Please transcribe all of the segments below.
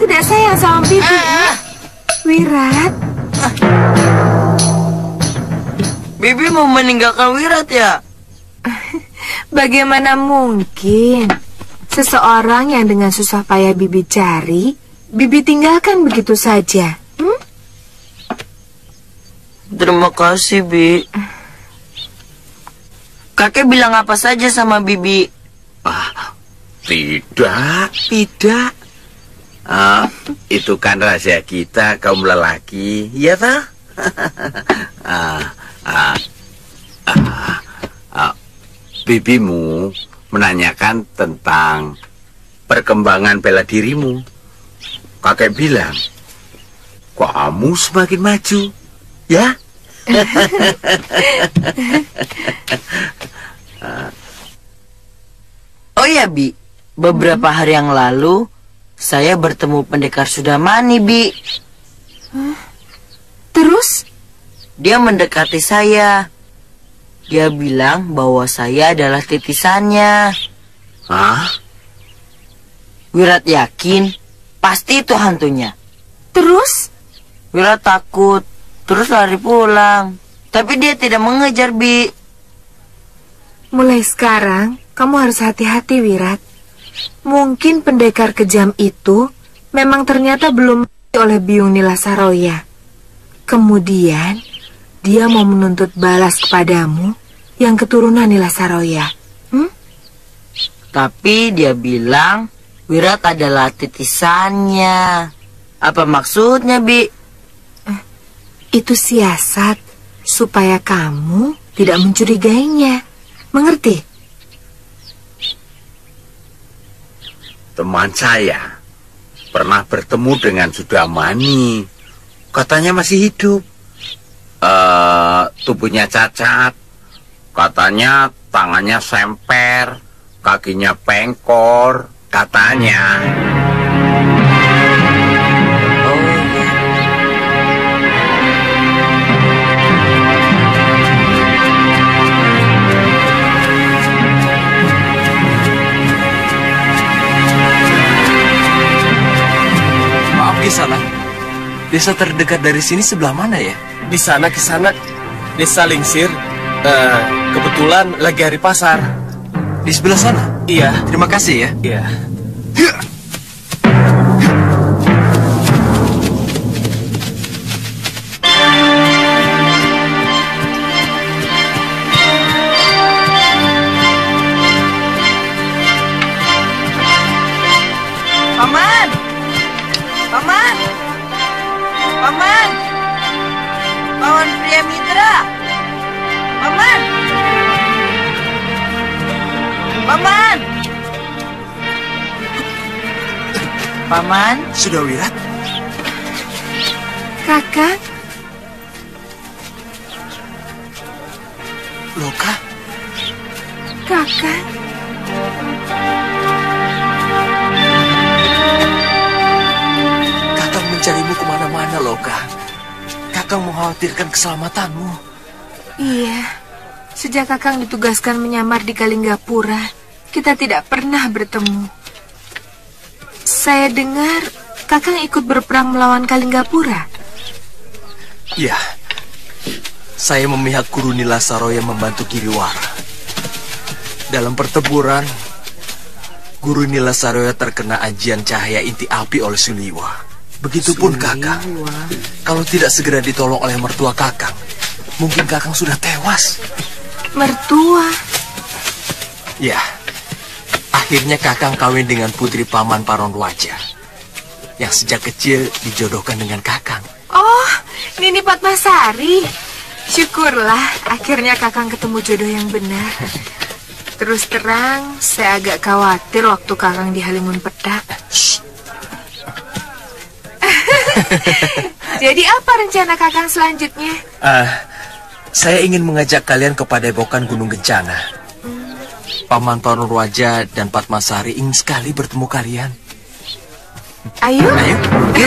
tidak sayang sama Bibi. Wirat. Bibi mau meninggalkan Wirat ya? Bagaimana mungkin seseorang yang dengan susah payah Bibi cari, Bibi tinggalkan begitu saja? Terima kasih, Bi. Kakek bilang apa saja sama Bibi? Tidak. Itu kan rahasia kita kaum lelaki, ya tak? Bibimu menanyakan tentang perkembangan bela dirimu. Kakek bilang, kamu semakin maju, ya? Oh ya, Bi. Beberapa hari yang lalu, saya bertemu pendekar Sudamani, Bi. Terus? Dia mendekati saya. Dia bilang bahwa saya adalah titisannya. Hah? Wirat yakin pasti itu hantunya. Terus? Wirat takut, terus lari pulang. Tapi dia tidak mengejar, Bi. Mulai sekarang, kamu harus hati-hati, Wirat. Mungkin pendekar kejam itu memang ternyata belum mati oleh Biung Nila Saroya. Kemudian, dia mau menuntut balas kepadamu yang keturunan Nila Saroya. Tapi dia bilang Wirat adalah titisannya. Apa maksudnya, Bi? Itu siasat supaya kamu tidak mencurigainya. Mengerti? Teman saya pernah bertemu dengan Sudamani. Katanya masih hidup. Tubuhnya cacat. Katanya tangannya semper, kakinya pengkor. Katanya. Kisana, desa terdekat dari sini sebelah mana ya? Di sana Kisana, desa Lingsir. Kebetulan lagi hari pasar. Di sebelah sana? Iya. Terima kasih ya. Iya. Paman! Paman! Paman! Paman Pria Mitra! Paman! Paman! Paman? Sudah Wirat? Kakak? Loka? Kakak? Kakang mencarimu kemana-mana, Loka. Kakang mengkhawatirkan keselamatanmu. Iya. Sejak Kakang ditugaskan menyamar di Kalinggapura, kita tidak pernah bertemu. Saya dengar Kakang ikut berperang melawan Kalinggapura. Iya. Saya memihak Guru Nila Saroya membantu Giriwara. Dalam pertempuran, Guru Nila Saroya terkena ajian cahaya inti api oleh Suliwa. Begitupun Kakang. Kalau tidak segera ditolong oleh mertua Kakang, mungkin Kakang sudah tewas. Mertua? Ya, akhirnya Kakang kawin dengan putri Paman Paronwaja, yang sejak kecil dijodohkan dengan Kakang. Oh, Nini Padmasari. Syukurlah, akhirnya Kakang ketemu jodoh yang benar. Terus terang, saya agak khawatir waktu Kakang di Halimun Petak. Jadi apa rencana Kakang selanjutnya? Saya ingin mengajak kalian ke Padepokan Gunung Kencana. Paman Paronwaja dan Padmasari ingin sekali bertemu kalian. Ayo. Ayo, yuk.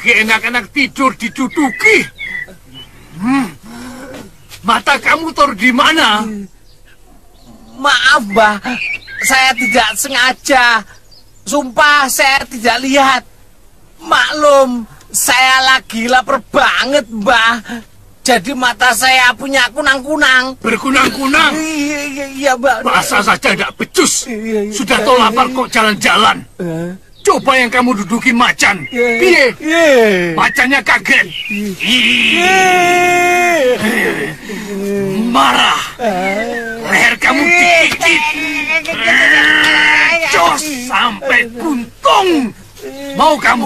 lagi enak-enak tidur diduduki. Mata kamu taruh di mana? Maaf, Mbah. Saya tidak sengaja. Sumpah, saya tidak lihat. Maklum, saya lagi lapar banget, Mbah. Jadi mata saya punya kunang-kunang. Berkunang-kunang? Iya, Mbah. Masa saja tidak becus. Sudah tahu lapar kok jalan-jalan. Coba yang kamu dudukin macan. Piye? Macannya kaget. Marah. Leher kamu dikikit. Jos sampai buntung. Mau kamu?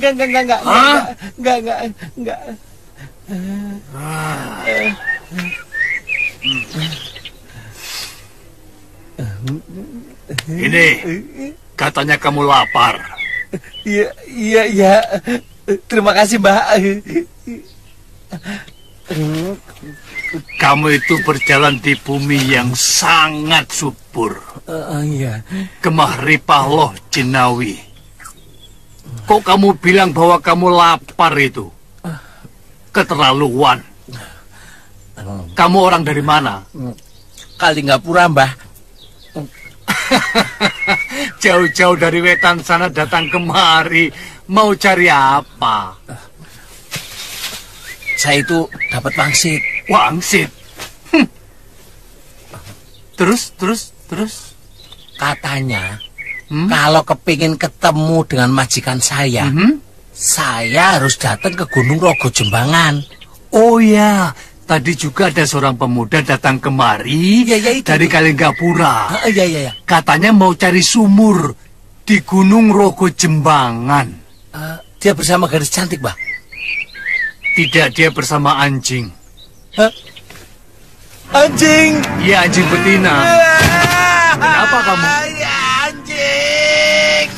Enggak. Ini katanya kamu lapar. Iya. Terima kasih, Mbak. Kamu itu berjalan di bumi yang sangat subur. Iya. Gemah ripah loh jinawi. Kok kamu bilang bahwa kamu lapar itu? Keterlaluan. Kamu orang dari mana? Kalingapura, Mbah. Jauh-jauh dari wetan sana datang kemari. Mau cari apa? Saya itu dapat wangsit. Wangsit? Terus? Katanya, kalau kepingin ketemu dengan majikan saya, saya harus datang ke Gunung Rogo Jembangan. Oh ya, tadi juga ada seorang pemuda datang kemari dari Kalingapura. Iya. Katanya mau cari sumur di Gunung Rogo Jembangan. Dia bersama gadis cantik, Mbah. Tidak, dia bersama anjing. Hah? Anjing? Iya, anjing betina. Kenapa kamu? Ya, anjing.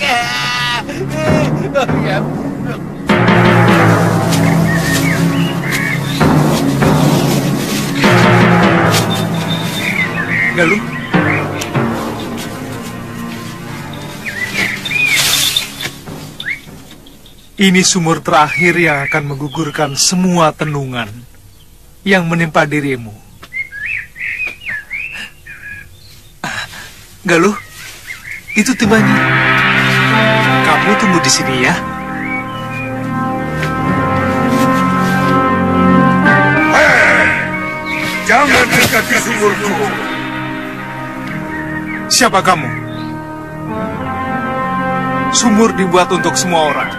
Galuh. Ini sumur terakhir yang akan menggugurkan semua tenungan yang menimpa dirimu. Galuh, itu timbanya. Kamu tunggu di sini ya. Jangan dekati sumurku. Siapa kamu? Sumur dibuat untuk semua orang.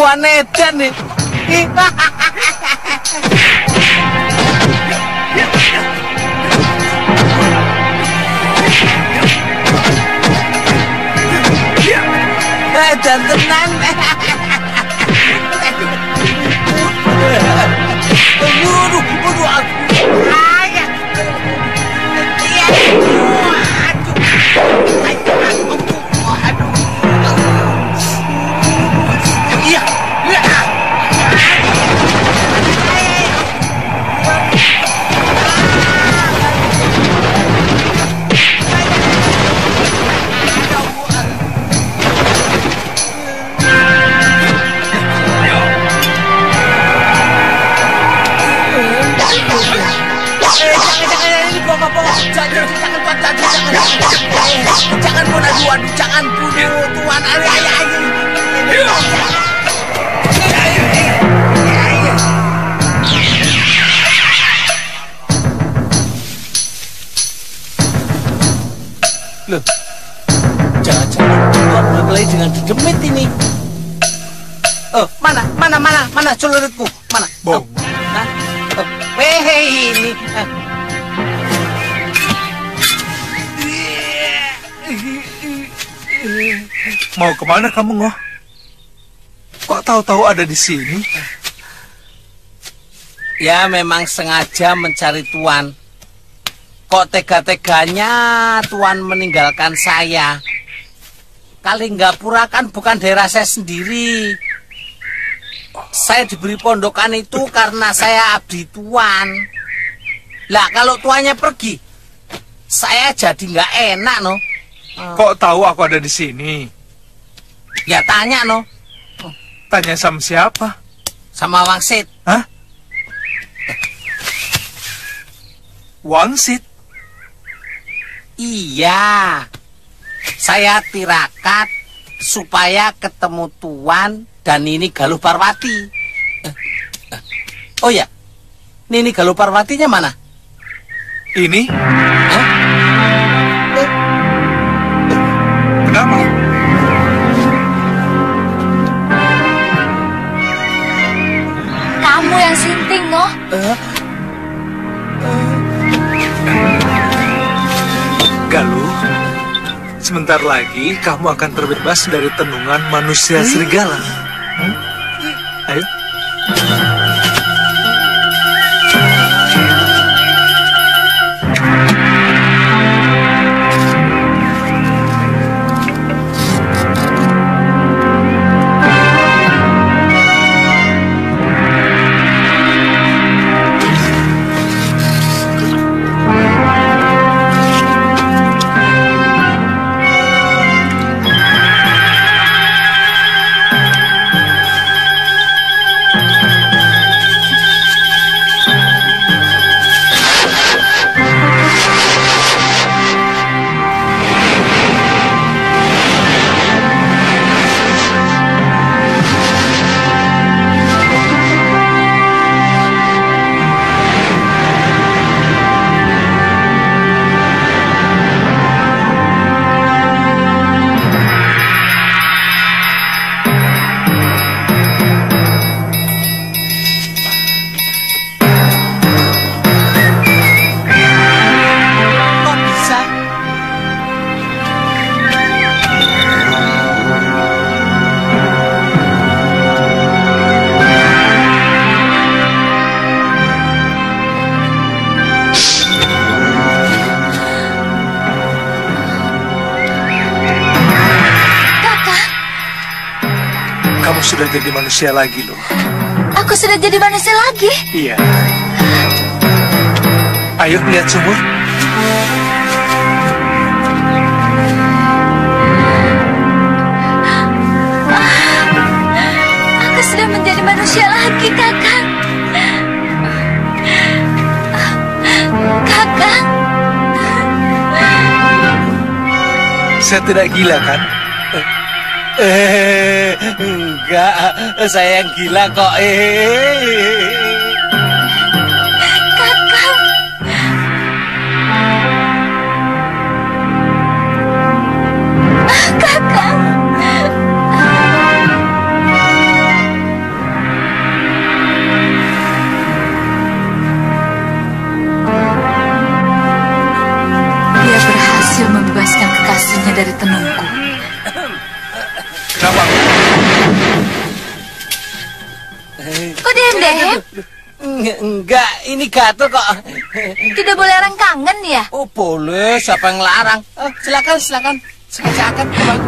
kelakuan edan nih. Edan tenan. Waduh, jangan bunuh, jangan bunuh Tuan. Loh, jangan-jangan Tuan berkelahi dengan dedemit ini. Oh, mana celuritku? Mana? Bong. Ini. Mau kemana kamu, Ngoh? Kok tahu-tahu ada di sini? Ya, memang sengaja mencari Tuan. Kok tega-teganya Tuan meninggalkan saya? Kalinggapura kan bukan daerah saya sendiri. Saya diberi pondokan itu karena saya abdi Tuan. Lah, kalau Tuannya pergi, saya jadi nggak enak, no. Kok tahu aku ada di sini? Ya tanya, no. Tanya sama siapa? Sama Wangsit. Hah? Wangsit? Iya. Saya tirakat supaya ketemu Tuan dan Nini Galuh Parwati. Oh ya, Nini Galuh Parwatinya mana? Ini? Hah? Kenapa? Kamu yang sinting, Ngoh. Galuh, sebentar lagi kamu akan terbebas dari tenungan manusia serigala. Ayo. Sudah jadi manusia lagi loh. Aku sudah jadi manusia lagi? Iya. Ayo lihat sumur. Aku sudah menjadi manusia lagi, Kakang. Kakang. Saya tidak gila kan? Enggak, saya yang gila kok. Kakang. Kakang. Kok diam-diam? Enggak, ini gatel kok. Tidak boleh orang kangen ya? Oh boleh, siapa yang larang? Silakan. Silakan.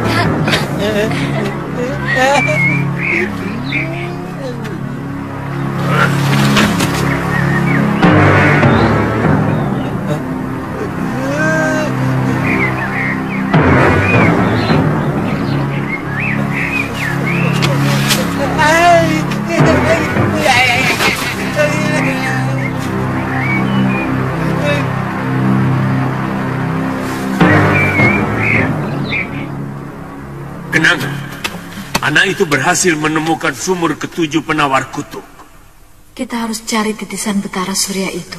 Kenangan, anak itu berhasil menemukan sumur ketujuh penawar kutub. Kita harus cari titisan Betara Surya itu.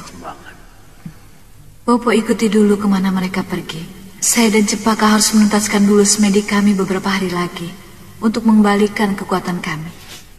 Bopo ikuti dulu kemana mereka pergi. Saya dan Cepaka harus menuntaskan dulu semedi kami beberapa hari lagi untuk mengembalikan kekuatan kami.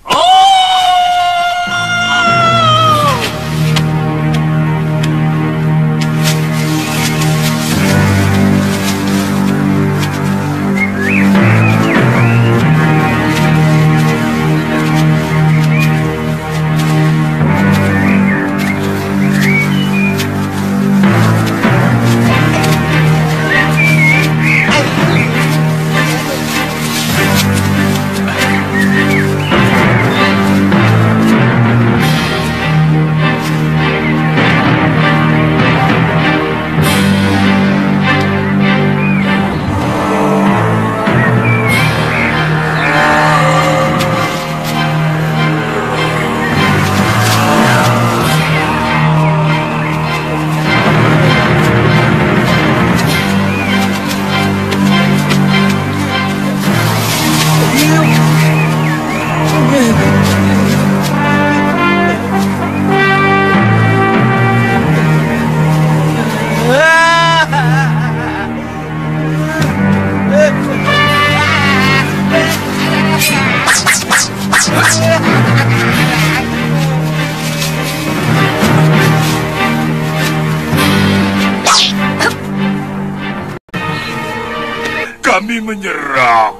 Kami menyerah.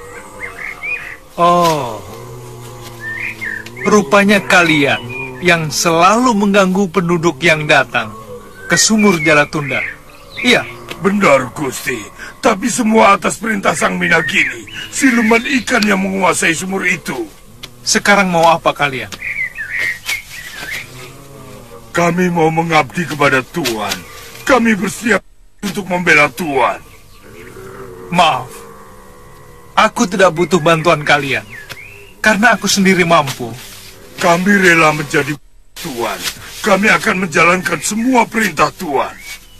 Oh, rupanya kalian yang selalu mengganggu penduduk yang datang ke sumur Jalatunda. Iya, Benar, Gusti. Tapi semua atas perintah Sang Minagini, siluman ikan yang menguasai sumur itu. sekarang mau apa kalian? Kami mau mengabdi kepada Tuan. Kami bersiap untuk membela Tuan. Maaf, aku tidak butuh bantuan kalian, karena aku sendiri mampu. Kami rela menjadi Tuan. Kami akan menjalankan semua perintah Tuan.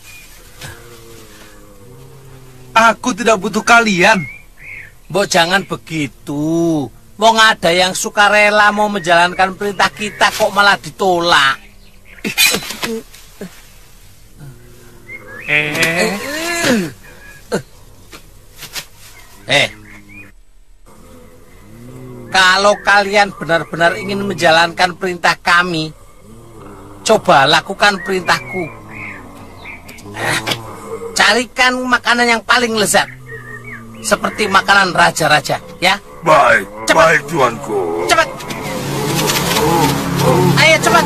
Aku tidak butuh kalian. Mbok jangan begitu. Wong ada yang sukarela mau menjalankan perintah kita kok malah ditolak. Kalau kalian benar-benar ingin menjalankan perintah kami, coba lakukan perintahku. Carikan makanan yang paling lezat, seperti makanan raja-raja, ya? Baik, Cepat. baik Tuanku. Cepat. Ayo cepat.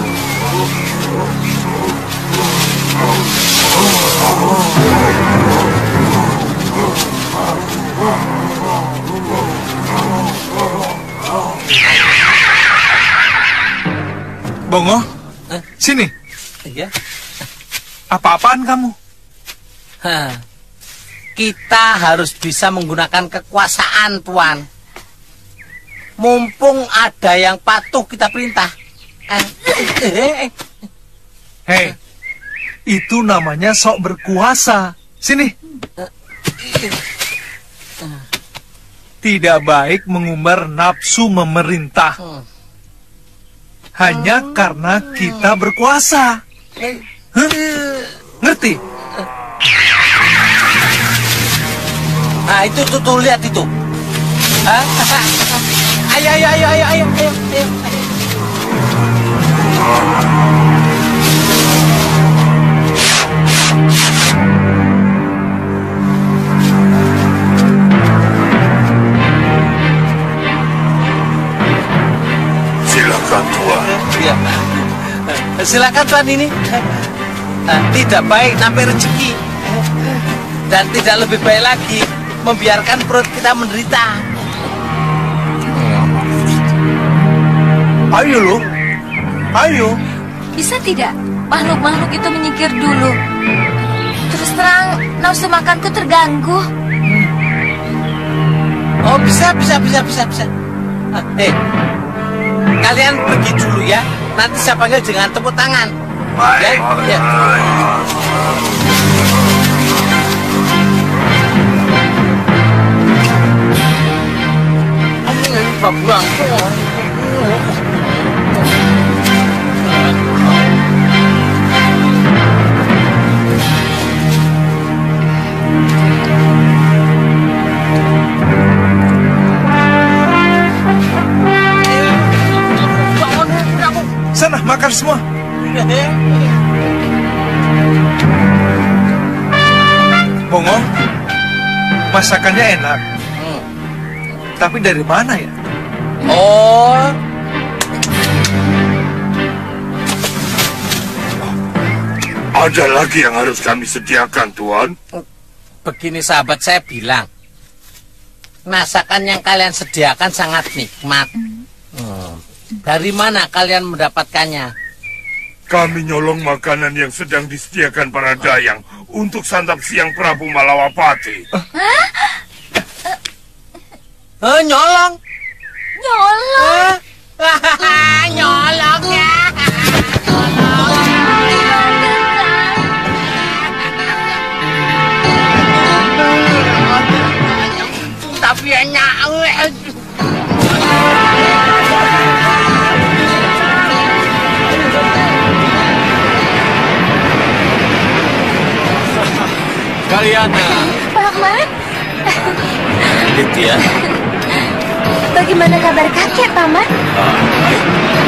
Bongo, sini. Iya. Apa-apaan kamu? Kita harus bisa menggunakan kekuasaan, Tuan. Mumpung ada yang patuh kita perintah. Hei, itu namanya sok berkuasa. Sini. Tidak baik mengumbar nafsu memerintah. Hanya karena kita berkuasa. Hah? Ngerti? Nah, itu tuh lihat itu. Hah? Ayo. Silakan. sediakan, Tuan. Ya. Silakan Tuan ini. Tidak baik nampik rezeki. Dan tidak lebih baik lagi membiarkan perut kita menderita. Ayo loh. Ayo. Bisa tidak makhluk-makhluk itu menyingkir dulu? Terus terang nafsu makanku terganggu. Oh, bisa. Kalian pergi dulu ya. Nanti saya panggil dengan tepuk tangan. Baik. Ya. Sana, makan semua. Bongo, masakannya enak. Tapi dari mana ya? Oh, Ada lagi yang harus kami sediakan, Tuan. begini sahabat, saya bilang masakan yang kalian sediakan sangat nikmat. Dari mana kalian mendapatkannya? Kami nyolong makanan yang sedang disediakan para dayang untuk santap siang Prabu Malawapati. Nyolong? Nyolong. Nyolong ya. Tapi enak. Karyana. Paman, Ditya. bagaimana kabar kakek, Paman? Baik.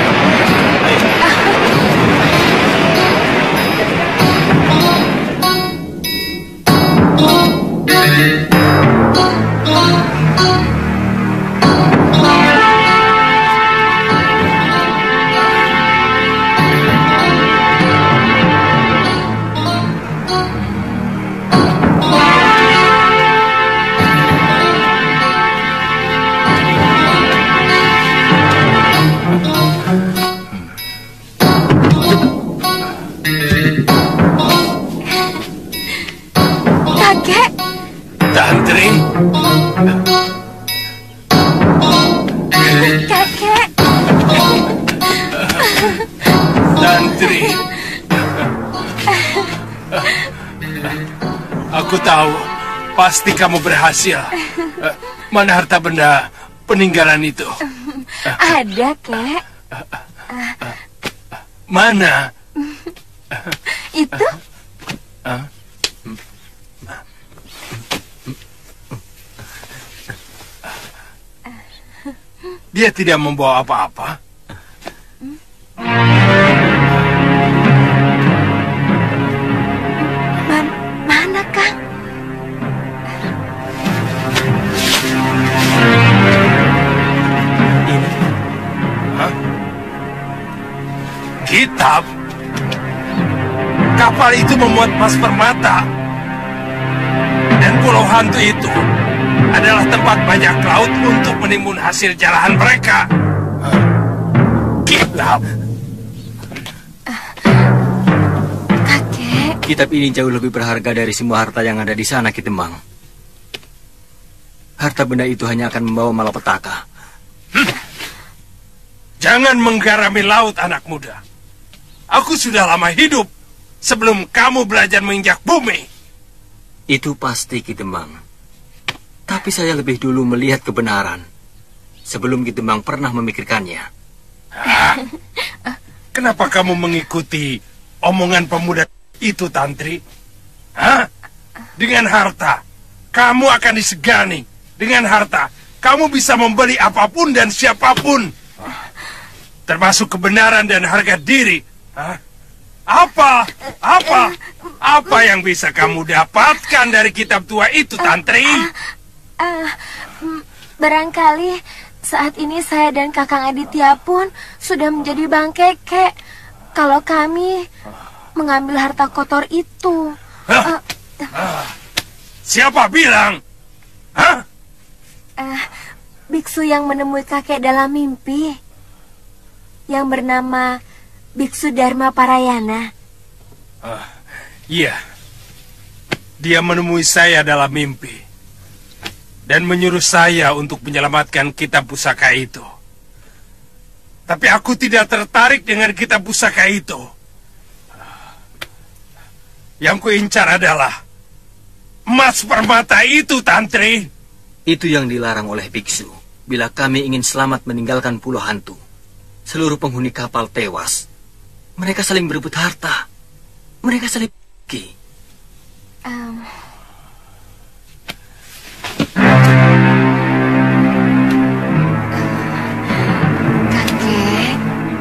Kakek, Tantri, kakek. Tantri. Aku tahu, pasti kamu berhasil. Mana harta benda peninggalan itu? Ada, kek. Mana? Itu Dia tidak membawa apa-apa. mana, Kang? Hah? Kitab? Kapal itu memuat emas permata. Dan pulau hantu itu adalah tempat banyak laut untuk menimbun hasil jarahan mereka. Kitab? Kakek, Kitab ini jauh lebih berharga dari semua harta yang ada di sana, Ki Tembang. Harta benda itu hanya akan membawa malapetaka. Jangan menggarami laut, anak muda. Aku sudah lama hidup sebelum kamu belajar menginjak bumi. Itu pasti, Ki Tembang. Tapi saya lebih dulu melihat kebenaran sebelum Ki Tembang pernah memikirkannya. Kenapa kamu mengikuti omongan pemuda itu, Tantri? Hah? Dengan harta, kamu akan disegani. Dengan harta, kamu bisa membeli apapun dan siapapun. Termasuk kebenaran dan harga diri. Hah? Apa yang bisa kamu dapatkan dari kitab tua itu, Tantri? barangkali Saat ini saya dan Kakang Aditya pun sudah menjadi bangke, Kek. Kalau kami mengambil harta kotor itu. Siapa bilang? Hah? Biksu yang menemui kakek dalam mimpi, yang bernama Biksu Dharma Parayana. Iya. Dia menemui saya dalam mimpi dan menyuruh saya untuk menyelamatkan kitab pusaka itu. Tapi aku tidak tertarik dengan kitab pusaka itu. Yang kuincar adalah emas permata itu, Tantri. Itu yang dilarang oleh biksu. Bila kami ingin selamat meninggalkan pulau hantu, seluruh penghuni kapal tewas. Mereka saling berebut harta. Mereka saling pergi. Kakek.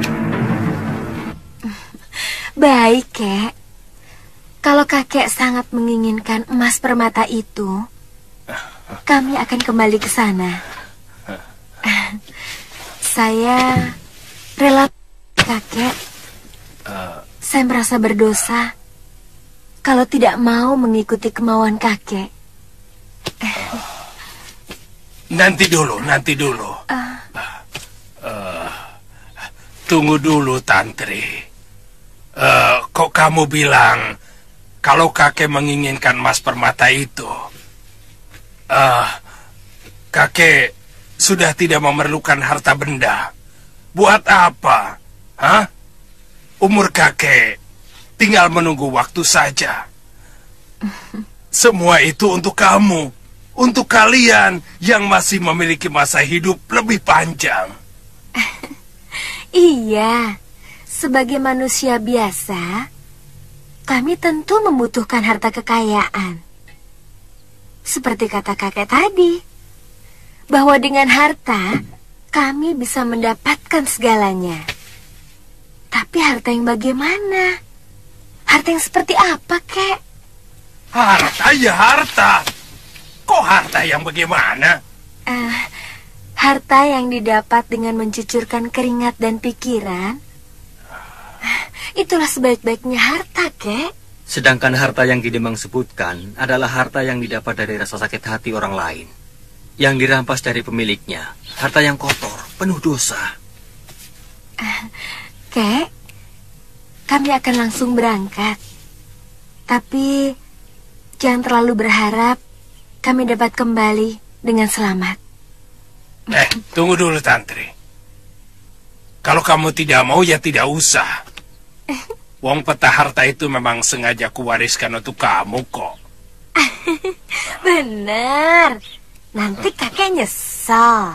Baik, Kek. Kalau kakek sangat menginginkan emas permata itu, kami akan kembali ke sana. Saya rela, kakek. Saya merasa berdosa kalau tidak mau mengikuti kemauan kakek. Nanti dulu. Tunggu dulu, Tantri. Kok kamu bilang kalau kakek menginginkan emas permata itu? Kakek sudah tidak memerlukan harta benda. Buat apa? Hah? Umur kakek tinggal menunggu waktu saja. Semua itu untuk kamu, untuk kalian yang masih memiliki masa hidup lebih panjang. Iya, sebagai manusia biasa, kami tentu membutuhkan harta kekayaan. Seperti kata kakek tadi, bahwa dengan harta kami bisa mendapatkan segalanya. Tapi harta yang bagaimana? Harta yang seperti apa, Kek? Harta ya harta. Kok harta yang bagaimana? Harta yang didapat dengan mencucurkan keringat dan pikiran. Itulah sebaik-baiknya harta, Kek. Sedangkan harta yang Kidemang sebutkan adalah harta yang didapat dari rasa sakit hati orang lain, yang dirampas dari pemiliknya. Harta yang kotor, penuh dosa. Kek, kami akan langsung berangkat. Tapi jangan terlalu berharap kami dapat kembali dengan selamat. Tunggu dulu, Tantri. Kalau kamu tidak mau, ya tidak usah. Wong peta harta itu memang sengaja kuwariskan untuk kamu kok. Benar. Nanti kakek nyesel.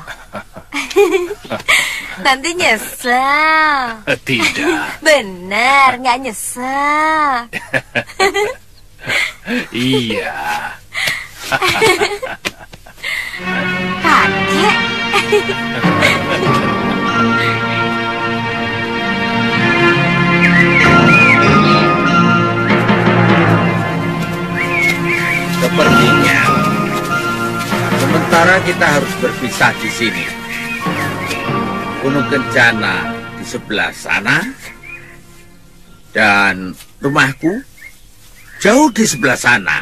Nanti nyesel. Tidak. Benar, nggak nyesel. Iya. Kakek. Sepertinya sementara kita harus berpisah di sini. Gunung Kencana di sebelah sana dan rumahku jauh di sebelah sana.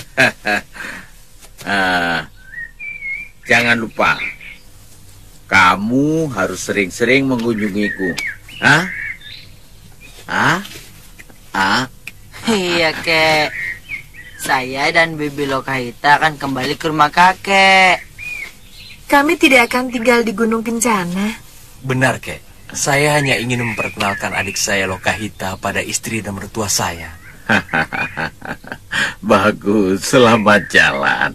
Jangan lupa, kamu harus sering-sering mengunjungiku. Iya, Kek. Saya dan Bibi Lokahita akan kembali ke rumah kakek. Kami tidak akan tinggal di Gunung Kencana. Benar, Kek. Saya hanya ingin memperkenalkan adik saya Lokahita pada istri dan mertua saya. Bagus, selamat jalan.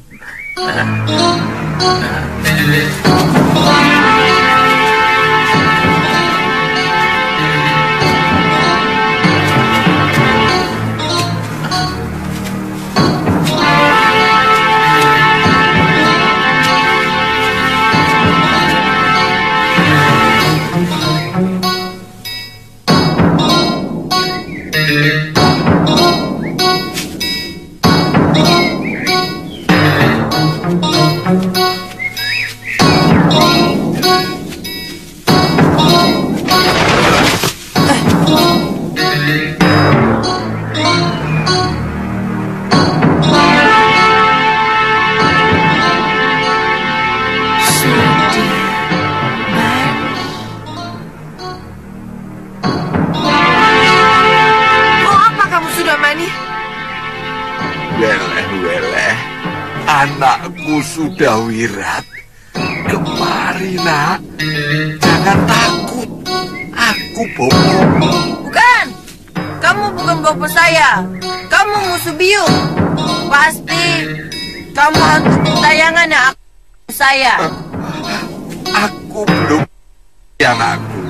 Anakku sudah wirat. Kemari, nak. Jangan takut. Aku Bopo. Bukan. Kamu bukan Bopo saya. Kamu musuh Biung. Pasti kamu hantu tayangan yang saya. Aku belum yang aku.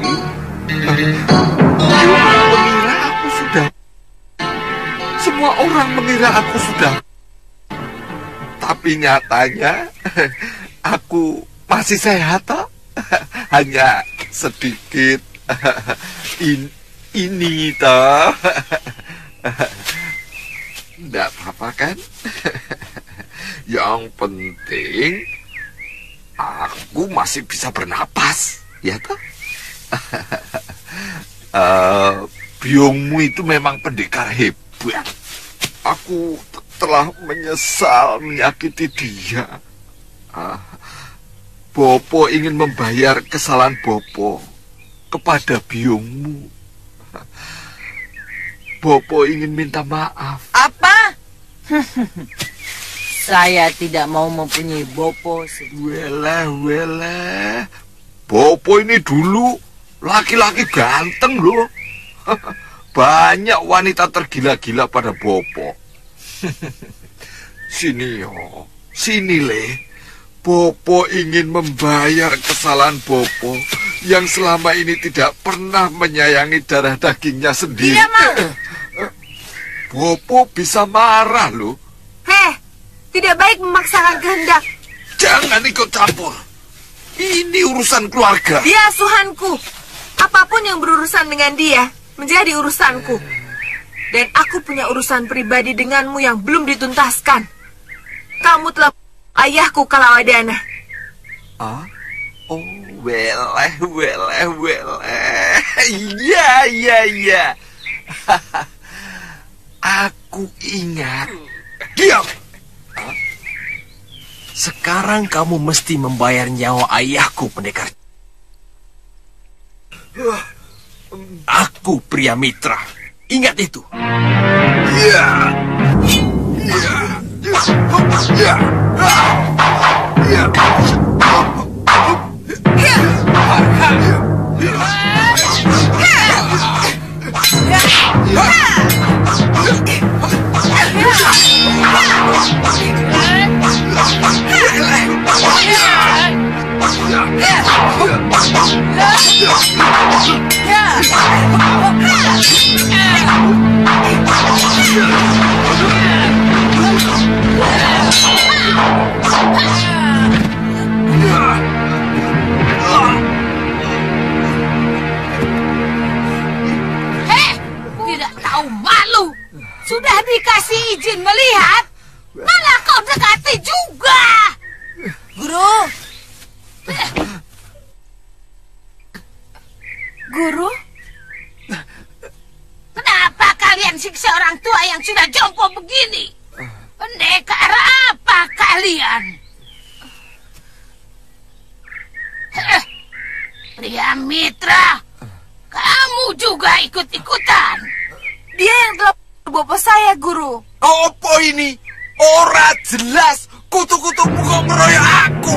Mengira aku sudah. Semua orang mengira aku sudah. Tapi nyatanya aku masih sehat toh. Hanya sedikit ini toh. Tidak apa-apa kan? Yang penting aku masih bisa bernapas, ya toh? Biungmu itu memang pendekar hebat. Aku telah menyesal menyakiti dia. Bopo ingin membayar kesalahan Bopo kepada biungmu. Bopo ingin minta maaf. Apa? Saya tidak mau mempunyai Bopo. Wele. Bopo ini dulu laki-laki ganteng loh. Banyak wanita tergila-gila pada Bopo. Sini yo, sini Le. Bopo ingin membayar kesalahan Bopo yang selama ini tidak pernah menyayangi darah dagingnya sendiri. Tidak mau. Bopo bisa marah loh. Tidak baik memaksakan kehendak. Jangan ikut campur. Ini urusan keluarga. Dia asuhanku. Apapun yang berurusan dengan dia menjadi urusanku. Dan aku punya urusan pribadi denganmu yang belum dituntaskan. Kamu telah ayahku Kalawadana. Oh, wele. Iya. Aku ingat. Diam! Sekarang kamu mesti membayar nyawa ayahku, pendekar. Aku pria mitra. Ingat itu. Tidak tahu malu. Sudah dikasih izin melihat, malah kau dekati juga. Guru? Kenapa kalian siksa orang tua yang sudah jompo begini? Pendekar apa kalian? Pria mitra, kamu juga ikut-ikutan. Dia yang telah Bopo saya, Guru. Apa ini? Ora jelas kutu-kutu kok meroyok aku.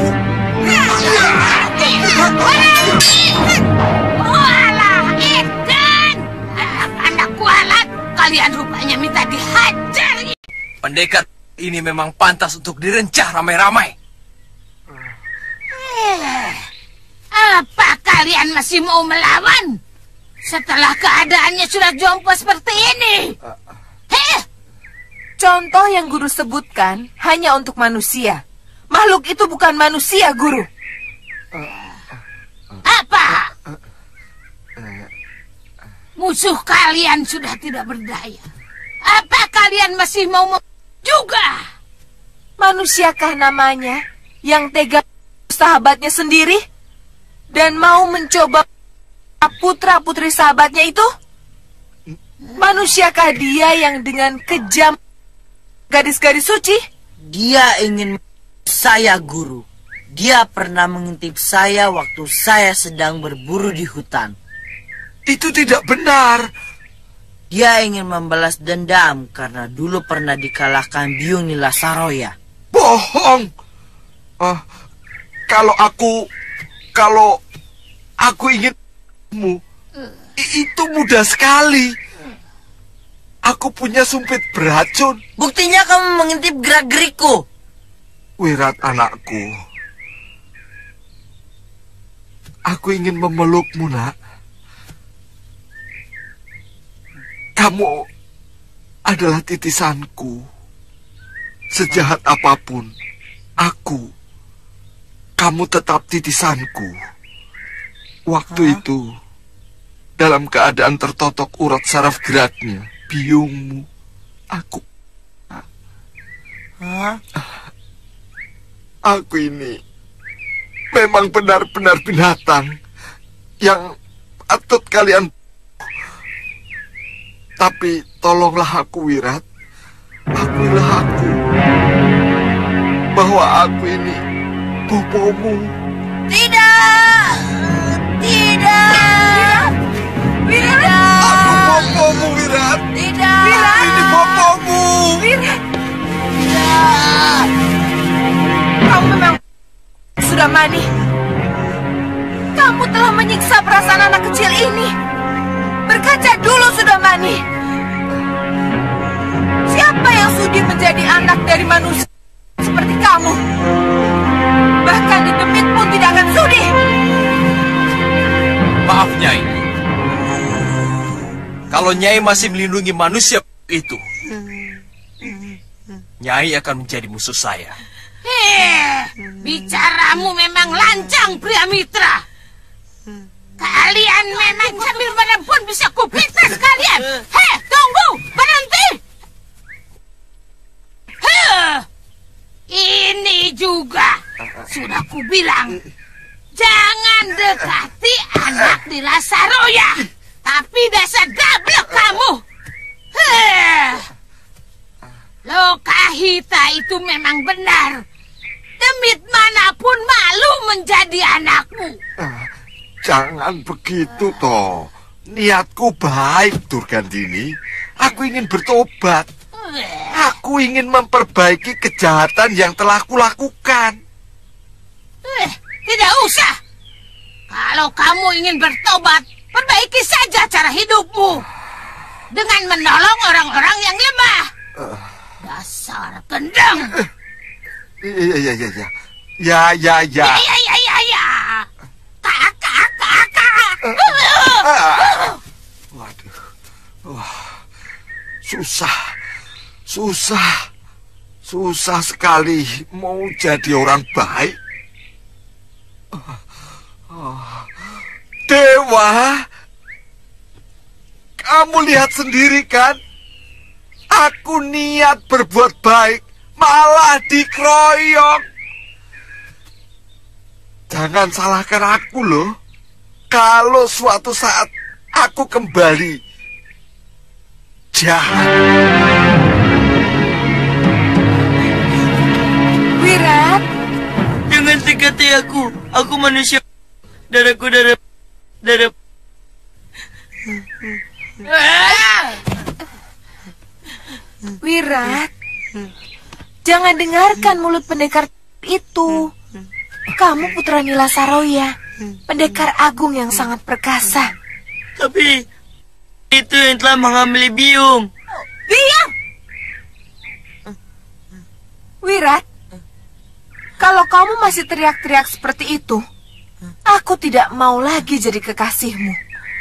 Walah, edan! Anak-anak kualat, kalian rupanya minta dihajar. Pendekar ini memang pantas untuk direncah ramai-ramai. Apa kalian masih mau melawan? Setelah keadaannya sudah jompo seperti ini. Contoh yang Guru sebutkan hanya untuk manusia. Makhluk itu bukan manusia, Guru. Apa? Musuh kalian sudah tidak berdaya. Apa kalian masih mau juga? Manusiakah namanya yang tega sahabatnya sendiri dan mau mencoba putra-putri sahabatnya itu? Manusiakah dia yang dengan kejam gadis-gadis suci? Dia ingin saya, Guru. Dia pernah mengintip saya waktu saya sedang berburu di hutan. Itu tidak benar. Dia ingin membalas dendam karena dulu pernah dikalahkan Biung Nilasaroya. Bohong. berbohong. Kalau aku inginmu, itu mudah sekali. Aku punya sumpit beracun. Buktinya kamu mengintip gerak-gerikku. Wirat anakku, aku ingin memelukmu, nak. Kamu adalah titisanku. Sejahat apapun kamu tetap titisanku. Waktu itu, dalam keadaan tertotok urat saraf geraknya, biungmu, aku ini memang benar-benar binatang yang patut kalian. Tapi tolonglah aku, Wirat. Akuilah aku bahwa aku ini bopomu. Tidak! Tidak! Tidak! Aku bopomu, Wirat. Tidak! Wirat! Ini bopomu. Wirat! Tidak! Kamu memang sudah mani. Kamu telah menyiksa perasaan anak kecil ini. Berkaca dulu, sudah mani. Siapa yang sudi menjadi anak dari manusia seperti kamu? Bahkan di demit pun tidak akan sudi. Maaf, Nyai. Kalau Nyai masih melindungi manusia itu, Nyai akan menjadi musuh saya. Bicaramu memang lancang, pria mitra. Kalian memang sambil menempun bisa kupintas kalian. Tunggu, berhenti. Ini juga sudah kubilang, jangan dekati anak Nila Saroya. Tapi dasar gablek kamu. Lokahita itu memang benar. Demit manapun malu menjadi anakmu. Jangan begitu, toh. Niatku baik, Durgandini. Aku ingin bertobat. Aku ingin memperbaiki kejahatan yang telah kulakukan. Tidak usah. Kalau kamu ingin bertobat, perbaiki saja cara hidupmu dengan menolong orang-orang yang lemah. Dasar kendang. Ya. Kakak. Waduh. Susah sekali mau jadi orang baik. Dewa, kamu lihat sendiri kan? Aku niat berbuat baik, malah dikeroyok. Jangan salahkan aku loh. Kalau suatu saat aku kembali jahat. Wirat, Jangan dekati aku. Aku manusia. Darahku darah. Wirat, jangan dengarkan mulut pendekar itu. Kamu putra Nila Saroya, pendekar agung yang sangat perkasa. Tapi itu yang telah mengambil biung. Diam! Wirat, kalau kamu masih teriak-teriak seperti itu, aku tidak mau lagi jadi kekasihmu.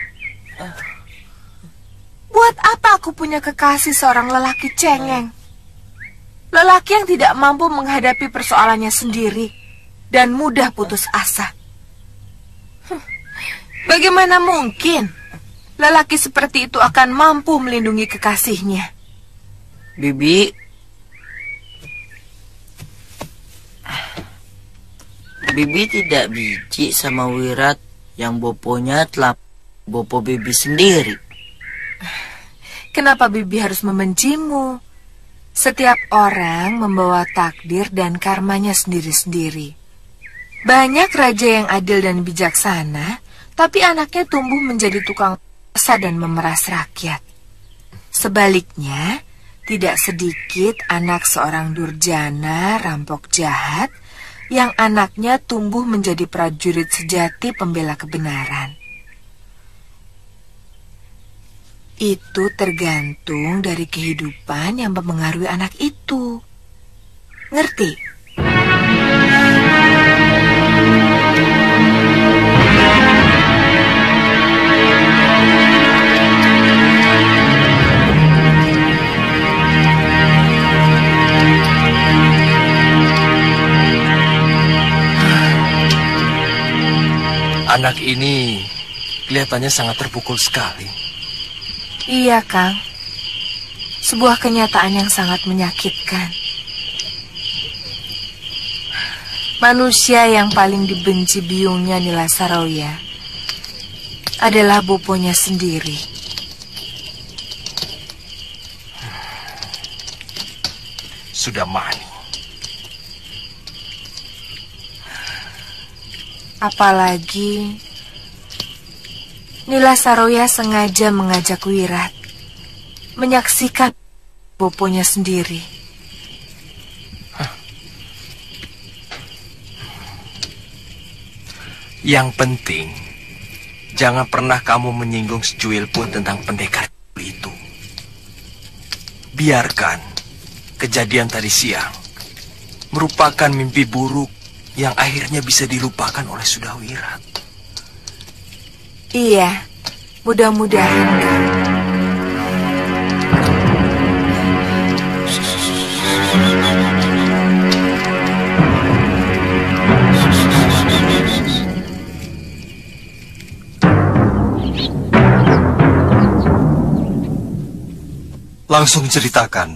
Buat apa aku punya kekasih seorang lelaki cengeng? Lelaki yang tidak mampu menghadapi persoalannya sendiri dan mudah putus asa. Bagaimana mungkin lelaki seperti itu akan mampu melindungi kekasihnya? Bibi tidak biji sama Wirat yang boponya telah bopo Bibi sendiri. Kenapa Bibi harus membencimu? Setiap orang membawa takdir dan karmanya sendiri-sendiri. Banyak raja yang adil dan bijaksana, tapi anaknya tumbuh menjadi tukang paksa dan memeras rakyat. Sebaliknya, Tidak sedikit anak seorang durjana, rampok jahat, yang anaknya tumbuh menjadi prajurit sejati pembela kebenaran. Itu tergantung dari kehidupan yang mempengaruhi anak itu. Ngerti? Anak ini kelihatannya sangat terpukul sekali. Iya, Kang. Sebuah kenyataan yang sangat menyakitkan. Manusia yang paling dibenci biungnya Nila Saroya adalah boponya sendiri. Sudah mani. Apalagi Nila Saroya sengaja mengajak Wirat menyaksikan boponya sendiri. Yang penting, jangan pernah kamu menyinggung secuil pun tentang pendekar itu. Biarkan kejadian tadi siang merupakan mimpi buruk yang akhirnya bisa dilupakan oleh Sudawirat. Iya, mudah-mudahan, Kang. Langsung ceritakan.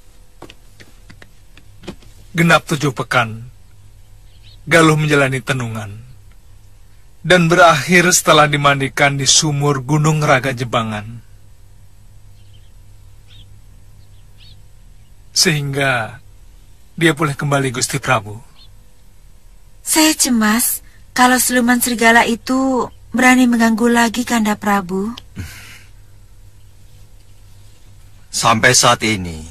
Genap 7 pekan, Galuh menjalani tenungan, dan berakhir setelah dimandikan di sumur Gunung Raga Jebangan. Sehingga dia boleh kembali, Gusti Prabu. Saya cemas kalau siluman serigala itu berani mengganggu lagi, Kanda Prabu. Sampai saat ini,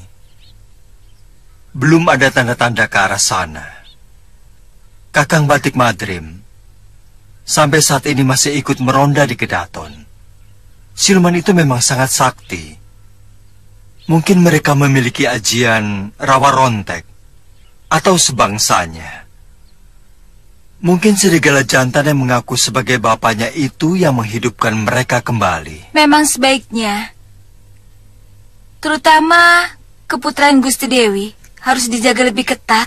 belum ada tanda-tanda ke arah sana. Kakang Batik Madrim sampai saat ini masih ikut meronda di Kedaton. Siluman itu memang sangat sakti. Mungkin mereka memiliki ajian rawa rontek atau sebangsanya. Mungkin serigala jantan yang mengaku sebagai bapaknya itu yang menghidupkan mereka kembali. Memang sebaiknya, terutama keputraan Gusti Dewi, harus dijaga lebih ketat.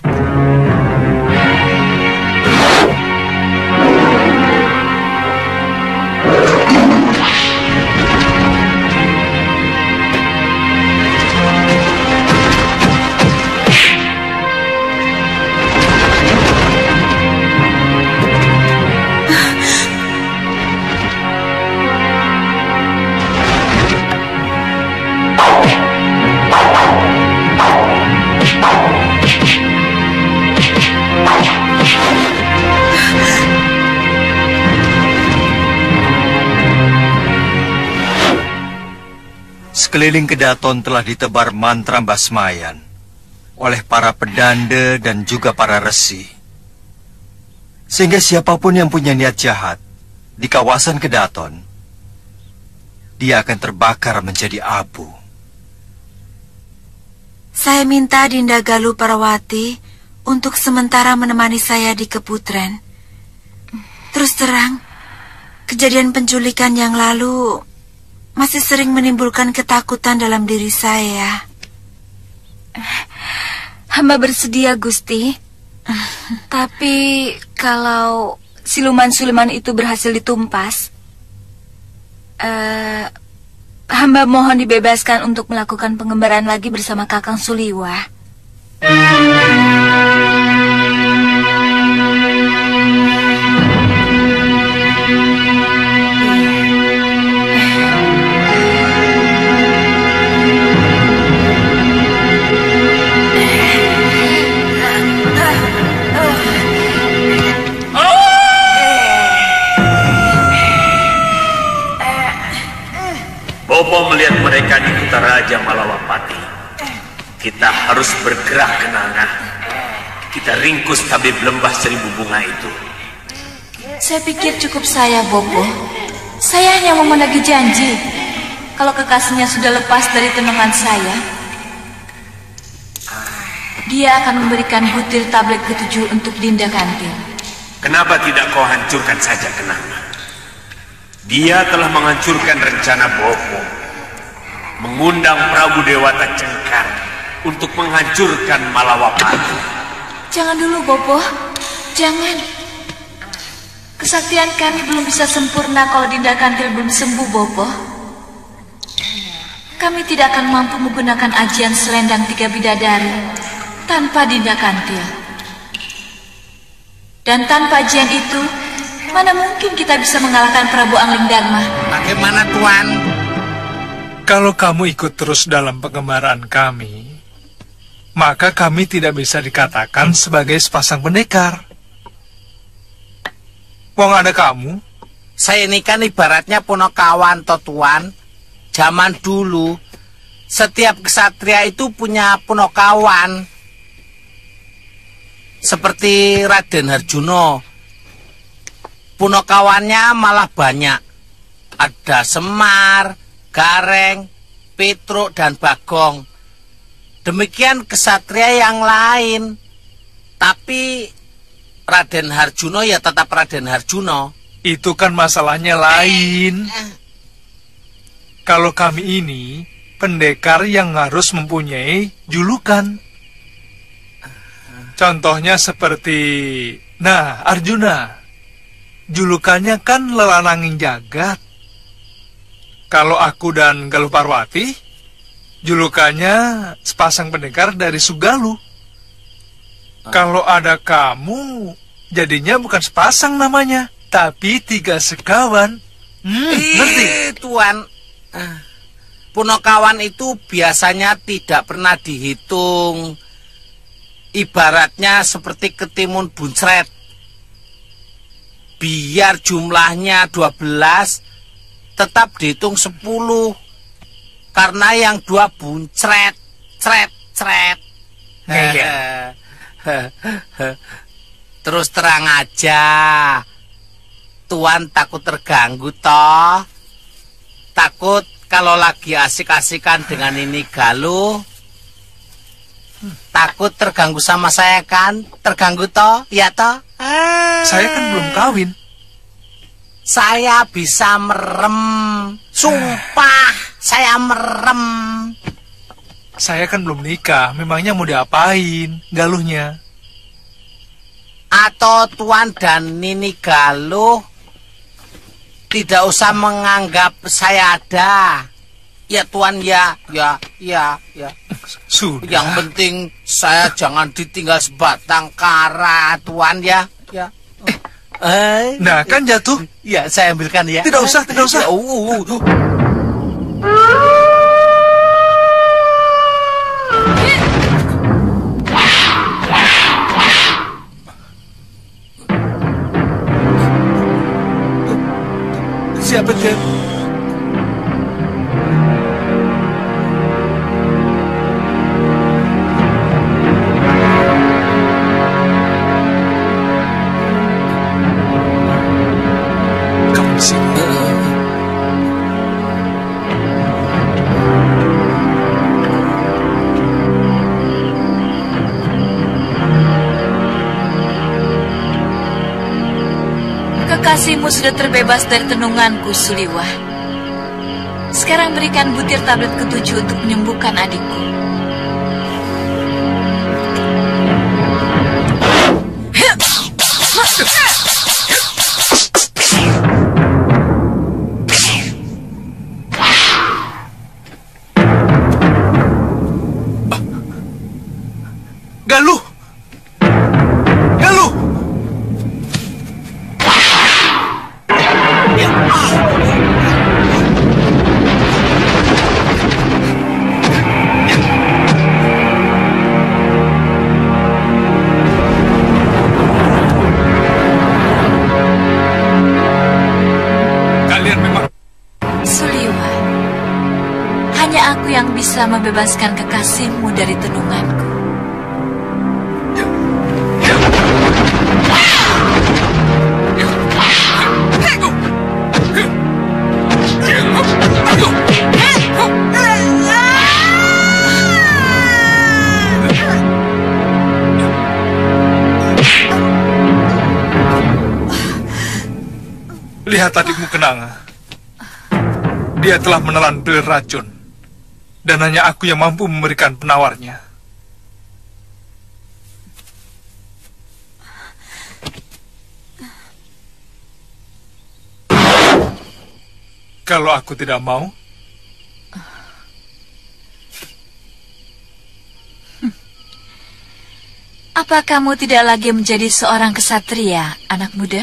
Sekeliling Kedaton telah ditebar mantra basmayan oleh para pedanda dan juga para resi. Sehingga siapapun yang punya niat jahat di kawasan Kedaton, dia akan terbakar menjadi abu. Saya minta Dinda Galuh Parawati untuk sementara menemani saya di Keputren. Terus terang, kejadian penculikan yang lalu masih sering menimbulkan ketakutan dalam diri saya. Hamba bersedia, Gusti. Tapi kalau siluman-siluman itu berhasil ditumpas, hamba mohon dibebaskan untuk melakukan pengembaraan lagi bersama Kakang Suliwa. Bopo melihat mereka di Kutaraja Malawapati. Kita harus bergerak, Kenanga. Kita ringkus tabib lembah 1000 bunga itu. Saya pikir cukup saya, Bopo. Saya hanya mau menagih janji. Kalau kekasihnya sudah lepas dari tenungan saya, dia akan memberikan butir tablet ke-7 untuk Dinda Kantil. Kenapa tidak kau hancurkan saja, Kenanga? Dia telah menghancurkan rencana Bopo, mengundang Prabu Dewata Cengkar untuk menghancurkan Malawapati. Jangan dulu, Bopo. Jangan. Kesaktian kami belum bisa sempurna kalau Dinda Kantil belum sembuh, Bopo. Kami tidak akan mampu menggunakan ajian selendang 3 bidadari tanpa Dinda Kantil. Dan tanpa ajian itu, mana mungkin kita bisa mengalahkan Prabu Angling Dharma? Bagaimana, Tuan? Kalau kamu ikut terus dalam pengembaraan kami, maka kami tidak bisa dikatakan sebagai sepasang pendekar. Wong ada kamu. Saya ini kan ibaratnya punokawan, toh Tuan. Zaman dulu, setiap kesatria itu punya punokawan. Seperti Raden Harjuno. Punokawannya malah banyak. Ada Semar, Gareng, Petruk, dan Bagong. Demikian kesatria yang lain. Tapi Raden Harjuno ya tetap Raden Harjuno. Itu kan masalahnya lain. Kalau kami ini pendekar yang harus mempunyai julukan. Contohnya seperti, nah, Arjuna. Julukannya kan Lelananging Jagat. Kalau aku dan Galuh Parwati, julukannya sepasang pendekar dari Sugaluh. Kalau ada kamu, jadinya bukan sepasang namanya, tapi 3 sekawan. Ngerti? Tuan, punokawan itu biasanya tidak pernah dihitung. Ibaratnya seperti ketimun buncret. Biar jumlahnya 12, tetap dihitung 10. Karena yang 2 buncret, cret. Terus terang aja, Tuan takut terganggu toh? Takut kalau lagi asik-asikan dengan ini Galuh? Takut terganggu sama saya kan? Terganggu toh? Ya toh? Saya kan belum kawin. Saya bisa merem. Sumpah, saya merem. Saya kan belum nikah, memangnya mau diapain Galuhnya? Atau Tuan dan Nini Galuh tidak usah menganggap saya ada. Ya Tuan, ya. Sudah. Yang penting saya jangan ditinggal sebatang kara, Tuan ya. Nah, kan jatuh. Ya, saya ambilkan ya. Tidak usah. Siapa dia? Kamu di sini. Kekasihmu sudah terbebas dari tenunganku, Suliwah. Sekarang berikan butir tablet ke-7 untuk menyembuhkan adikku. Galuh! Hanya aku yang bisa membebaskan kekasihmu dari tenunganku. Lihat adikmu Kenanga. Dia telah menelan pil racun. Dan hanya aku yang mampu memberikan penawarnya. Kalau aku tidak mau, apa kamu tidak lagi menjadi seorang kesatria, anak muda?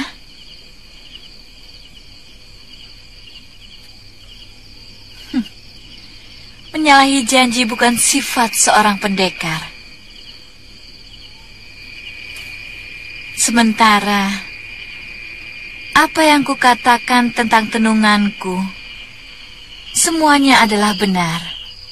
Menyalahi janji bukan sifat seorang pendekar. Sementara, apa yang kukatakan tentang tenunganku, semuanya adalah benar.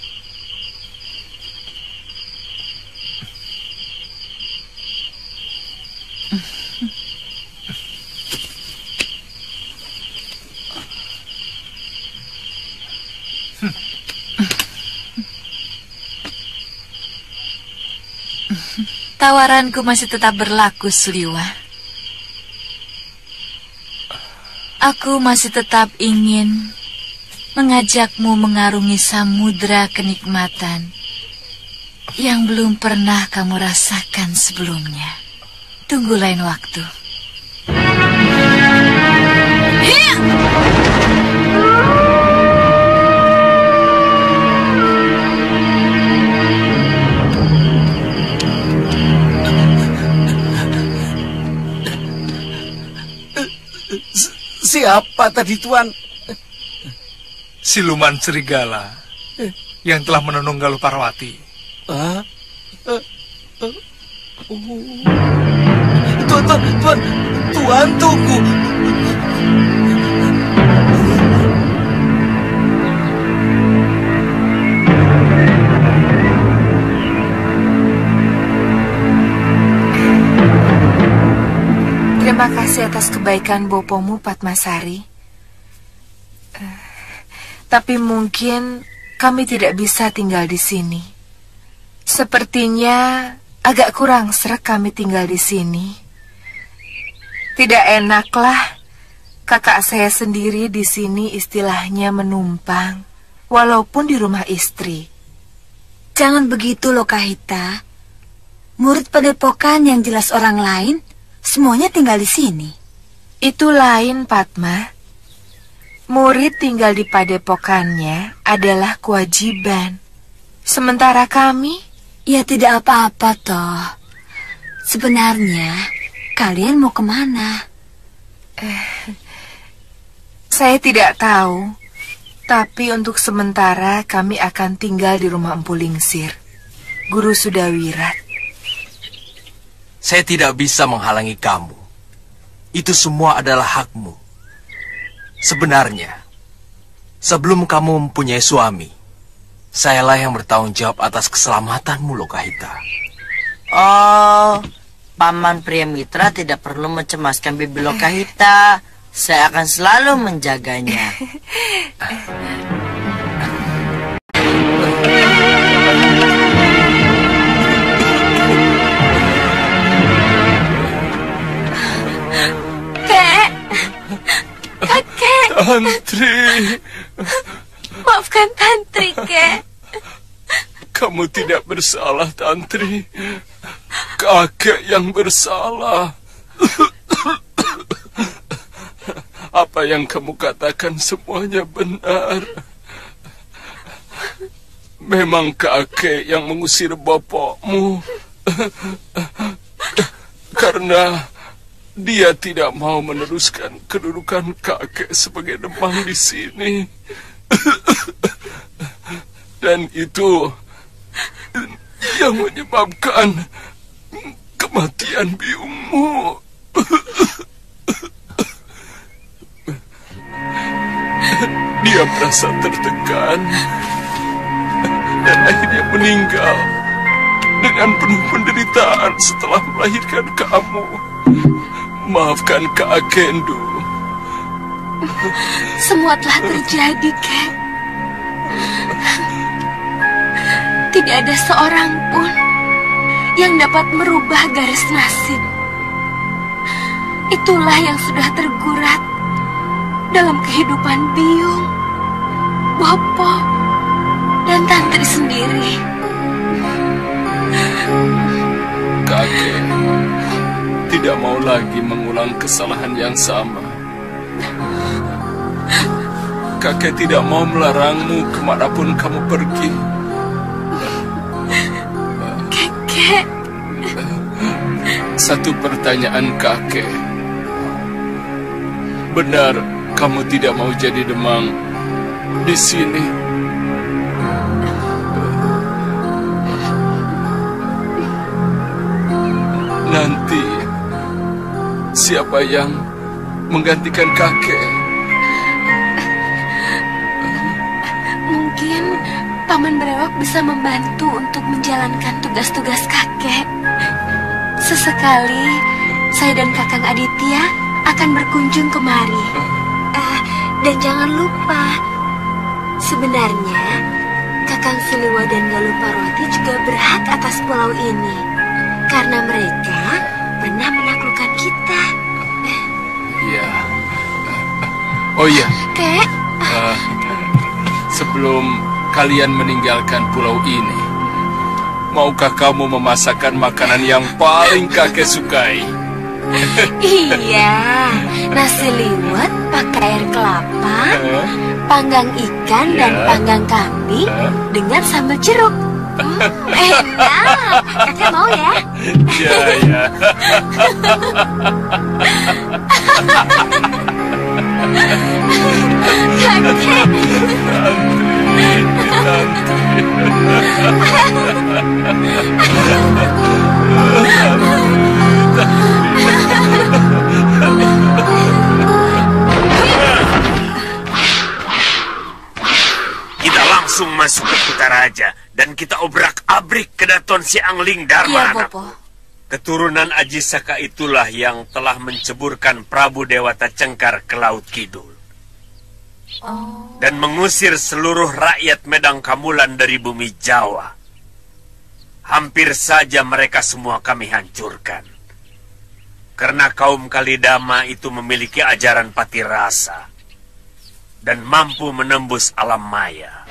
Tawaranku masih tetap berlaku, Suliwa. Aku masih tetap ingin mengajakmu mengarungi samudera kenikmatan yang belum pernah kamu rasakan sebelumnya. Tunggu lain waktu. Siapa tadi, Tuan? Siluman serigala yang telah menenung Galuh Parwati. Tuan, tunggu. Terima kasih atas kebaikan bopomu, Padmasari. Tapi mungkin kami tidak bisa tinggal di sini. Sepertinya agak kurang sreg kami tinggal di sini. Tidak enaklah kakak saya sendiri di sini istilahnya menumpang, walaupun di rumah istri. Jangan begitu loh, Kahita. Murid padepokan yang jelas orang lain, semuanya tinggal di sini. Itu lain, Padma. Murid tinggal di padepokannya adalah kewajiban. Sementara kami, ya tidak apa-apa toh. Sebenarnya, kalian mau kemana? Saya tidak tahu. Tapi untuk sementara kami akan tinggal di rumah Empu Lingsir, Guru Sudawirat. Saya tidak bisa menghalangi kamu. Itu semua adalah hakmu. Sebenarnya, sebelum kamu mempunyai suami, sayalah yang bertanggung jawab atas keselamatanmu, Lokahita. Oh, Paman Priyamitra tidak perlu mencemaskan Bibi Lokahita. Saya akan selalu menjaganya. Kakek. Tantri. Maafkan Tantri, Kek. Kamu tidak bersalah, Tantri. Kakek yang bersalah. Apa yang kamu katakan semuanya benar. Memang kakek yang mengusir bapakmu. Karena dia tidak mau meneruskan kedudukan kakek sebagai demang di sini. Dan itu yang menyebabkan kematian biungmu. Dia merasa tertekan dan akhirnya meninggal dengan penuh penderitaan setelah melahirkan kamu. Maafkan Kak Kendo. Semua telah terjadi, Kek. Tidak ada seorang pun yang dapat merubah garis nasib. Itulah yang sudah tergurat dalam kehidupan Biung, Bopo, dan Tantri sendiri. Kakek tidak mau lagi mengulang kesalahan yang sama. Kakek tidak mau melarangmu kemanapun kamu pergi. Kakek. Satu pertanyaan kakek. Benar kamu tidak mau jadi demang di sini? Nanti siapa yang menggantikan kakek? Mungkin Paman Brewok bisa membantu untuk menjalankan tugas-tugas kakek. Sesekali saya dan Kakang Aditya akan berkunjung kemari. Dan jangan lupa, sebenarnya Kakang Siliwa dan Galuh Parwati juga berhak atas pulau ini, karena mereka pernah menaklukkan kita. Iya. Oh iya. Kek. Sebelum kalian meninggalkan pulau ini, maukah kamu memasakkan makanan yang paling kakek sukai? Iya, nasi liwet pakai air kelapa, panggang ikan dan panggang kambing dengan sambal jeruk. Enak, kakek mau ya? Ya, ya. Kita langsung masuk ke Kutaraja dan kita obrak-abrik kedaton si Angling Dharma. Iya, Bopo. Keturunan Aji Saka itulah yang telah menceburkan Prabu Dewata Cengkar ke Laut Kidul. Dan mengusir seluruh rakyat Medang Kamulan dari bumi Jawa. Hampir saja mereka semua kami hancurkan. Karena kaum Kalidama itu memiliki ajaran patirasa dan mampu menembus alam maya.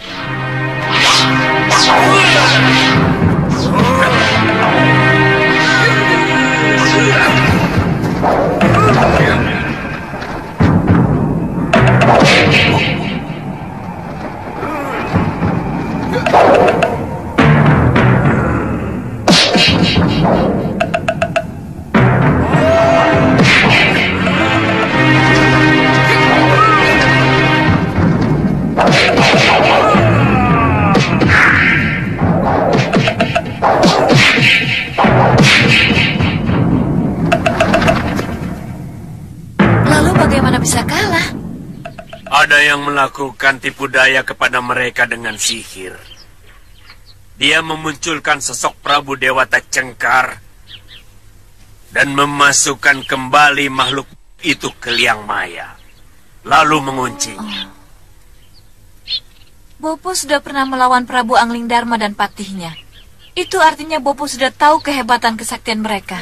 Lalu bagaimana bisa kalah? Ada yang melakukan tipu daya kepada mereka dengan sihir. Dia memunculkan sosok Prabu Dewata Cengkar dan memasukkan kembali makhluk itu ke liang maya, lalu menguncinya. Bopo sudah pernah melawan Prabu Angling Dharma dan patihnya. Itu artinya Bopo sudah tahu kehebatan kesaktian mereka.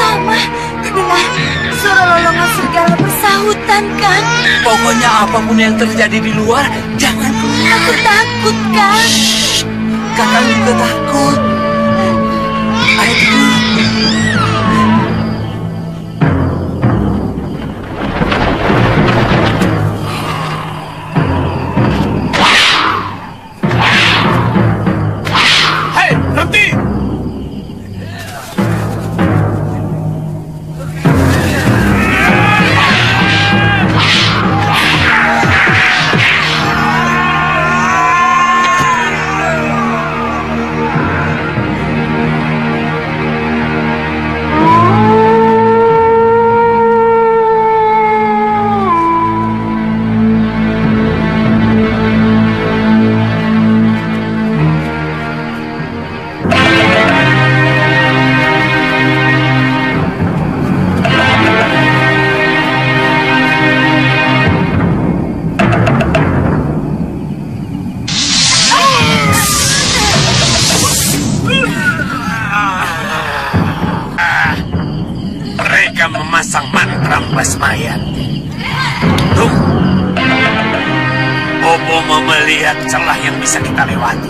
Paman, dengar suara lolongan serigala bersahutan, Kang. Pokoknya apapun yang terjadi di luar, jangan keluar. Aku takut, Kang. Kakang juga takut. Ayo tidur. Hei, berhenti! Memasang mantra Basmayan. Tuh, Bobo mau melihat celah yang bisa kita lewati.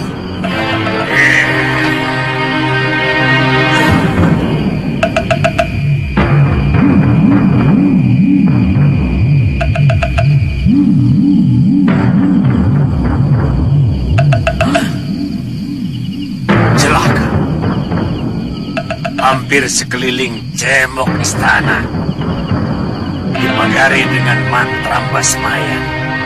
Celaka. Hampir sekeliling cemok istana dipagari dengan mantra Basmayan.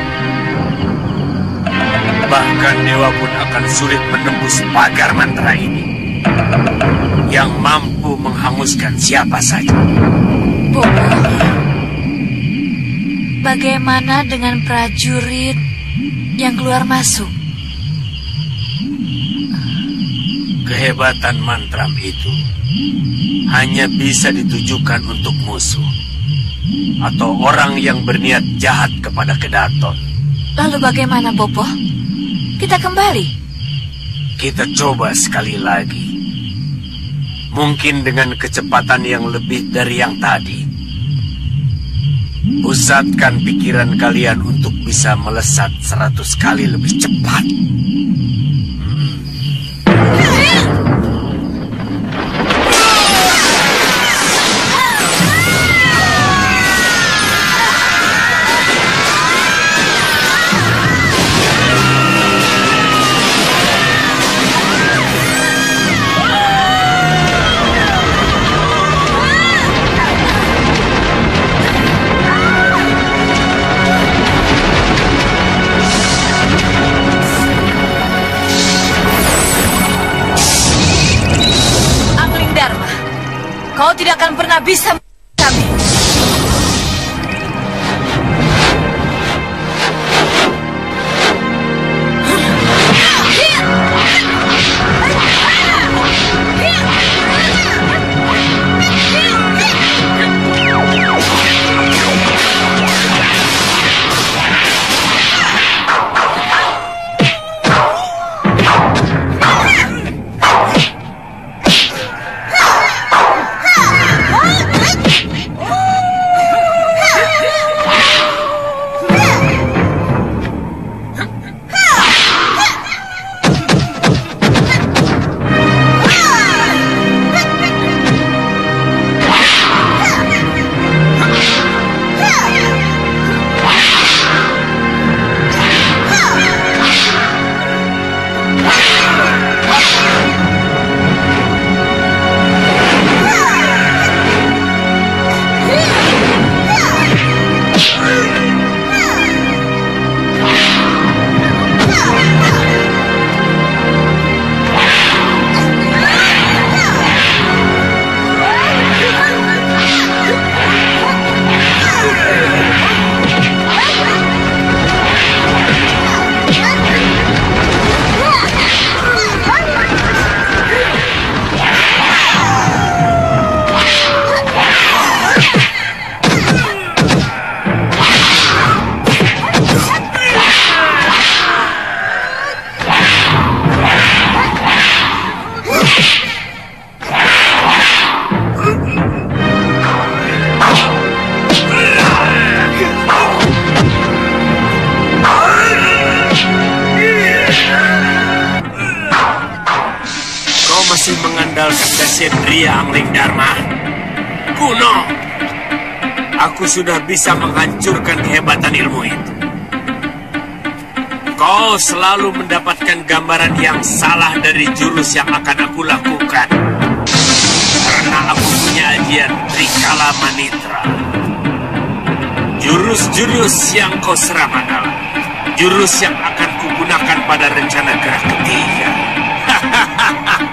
Bahkan dewa pun akan sulit menembus pagar mantra ini yang mampu menghanguskan siapa saja. Bobo, bagaimana dengan prajurit yang keluar masuk? Kehebatan mantra itu hanya bisa ditujukan untuk musuh atau orang yang berniat jahat kepada Kedaton. Lalu bagaimana, Bobo? Kita kembali. Kita coba sekali lagi. Mungkin dengan kecepatan yang lebih dari yang tadi. Pusatkan pikiran kalian untuk bisa melesat 100 kali lebih cepat. Kau tidak akan pernah bisa kami. Ksatria Angling Dharma. Kuno. Aku sudah bisa menghancurkan kehebatan ilmu itu. Kau selalu mendapatkan gambaran yang salah dari jurus yang akan aku lakukan. Karena aku punya ajian Trikala Manitra. Jurus-jurus yang kau serang adalah jurus yang akan kugunakan pada rencana gerak ketiga. Hahaha.